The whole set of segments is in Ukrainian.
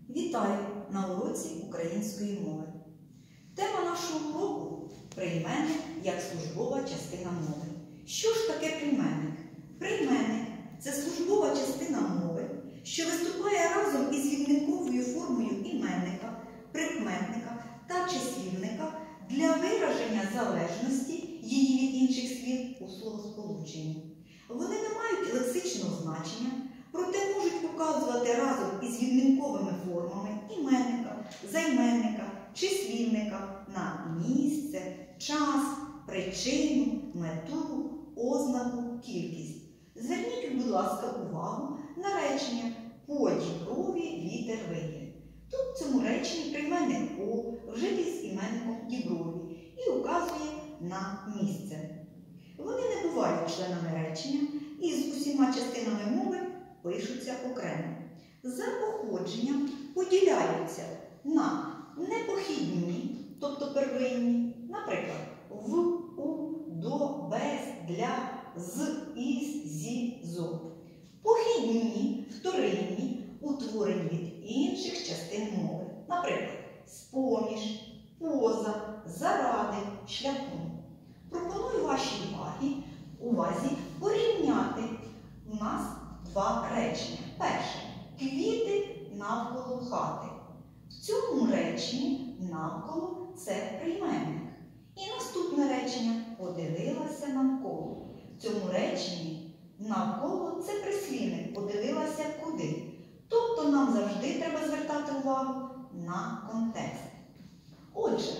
Вітаю на уроці української мови. Тема нашого уроку – прийменник як службова частина мови. Що ж таке прийменник? Прийменник – це службова частина мови, що виступає разом із відмінковою формою іменника, прикметника та числівника для вираження залежності її від інших слів у словосполученні. Вони не мають лексичного значення, проте можуть показувати разом із відмінковими формами іменника, займенника, числівника на місце, час, причину, мету, ознаку, кількість. Зверніть, будь ласка, увагу на речення «по діброві вітер виє». Тут в цьому реченні прийменник «по» вжитий з іменником діброві і указує на місце. Вони не бувають членами речення і з усіма частинами мови пишуться окремо. За походженням поділяються на непохідні, тобто первинні, наприклад, в, у, до, без, для, з, із, зі, зо. Похідні, вторинні, утворені від інших частин мови, наприклад, з-поміж, поза, заради, шляхом. Пропоную вашій увазі порівняти у нас два речення. Перше – квіти навколо хати. В цьому реченні навколо – це прийменник. І наступне речення – подивилася навколо. В цьому реченні навколо – це прислівник «подивилася куди». Тобто нам завжди треба звертати увагу на контекст. Отже,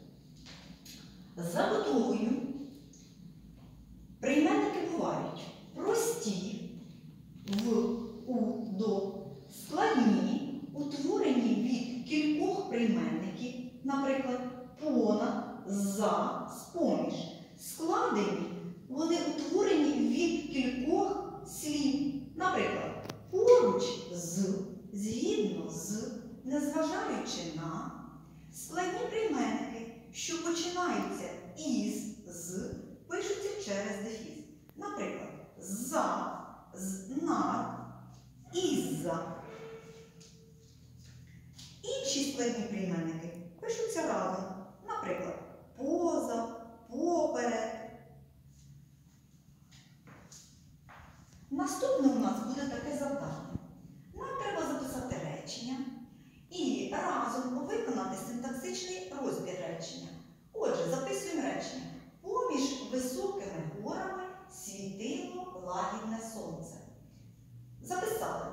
за будовою прийменники бувають прості, в, у, до, складні, утворені від кількох прийменників, наприклад, понад, за, з-поміж. Складені, вони утворені від кількох слів, наприклад, поруч з, згідно з, незважаючи на. Складні прийменники, що починаються із, з, пишуться через дефіс. Наприклад, за, з, над, із-за. Інші складні прийменники пишуться разом. Наприклад, поза, поперед. Наступне у нас буде таке завдання. Нам треба записати речення і разом виконати синтаксичний розбір речення. Отже, записуємо речення. Поміж високими горами світило лагідне сонце. Записали.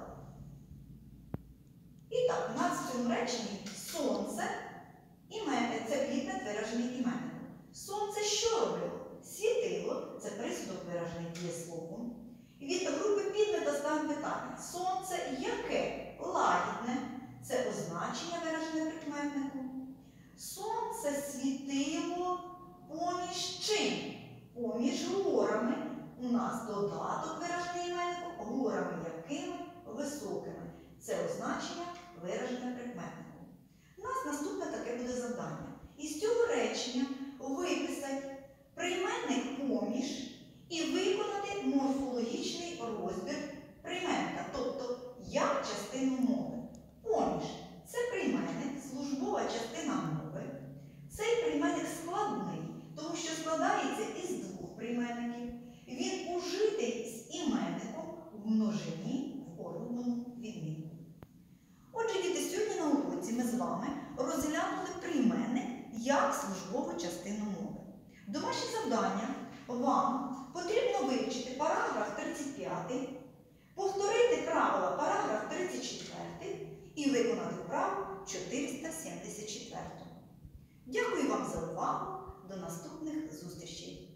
І так, у нас в цьому реченні сонце, це підмет виражений іменником. Сонце що робило? Світило, це присудок виражений дієсловом. Від групи підмета ставимо питання. Сонце яке? Лагідне. Це означення виражене прикметником. Сонце світило поміж чим? Поміж горами. У нас додаток виражений іменником, горами якими? Високими. Це означення виражене прикметником. У нас наступне таке буде завдання. Із цього речення виписати прийменник поміж і виконати морфологічний розбір прийменника, тобто як частину мови. Поміж – це прийменник, службова частина мови. Цей прийменник складний, тому що складається із двох прийменників. Він ужитий з іменником в множині в орудному відмінку. Отже, діти, сьогодні на уроці ми з вами розглянули прийменник як службову частину мови. Домашнє завдання вам потрібно вивчити параграф 35, повторити правила параграф 34 і виконати вправу 474. Дякую вам за увагу. До наступних зустрічей!